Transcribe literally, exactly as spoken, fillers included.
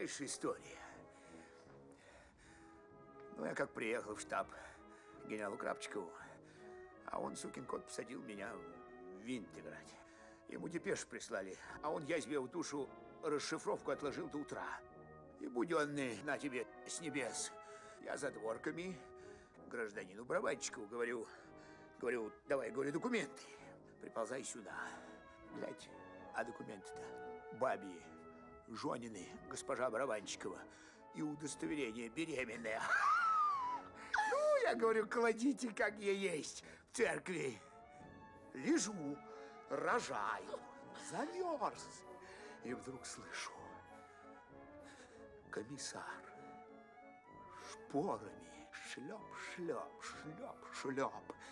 знаешь, история. Ну, я как приехал в штаб к генералу Крапчикову, а он, сукин кот, посадил меня в винт играть. Ему депеш прислали, а он язве в душу расшифровку отложил до утра. И буденный на тебе с небес. Я за дворками гражданину Барабанщикову говорю, говорю, давай, говорю, документы. Приползай сюда. Глядь, а документы-то бабьи, Жонины, госпожа Барабанщикова и удостоверение беременное. Ну, я говорю, кладите, как я есть, в церкви. Лежу, рожаю, замерз. И вдруг слышу, комиссар шпорами шлеп, шлеп, шлеп, шлеп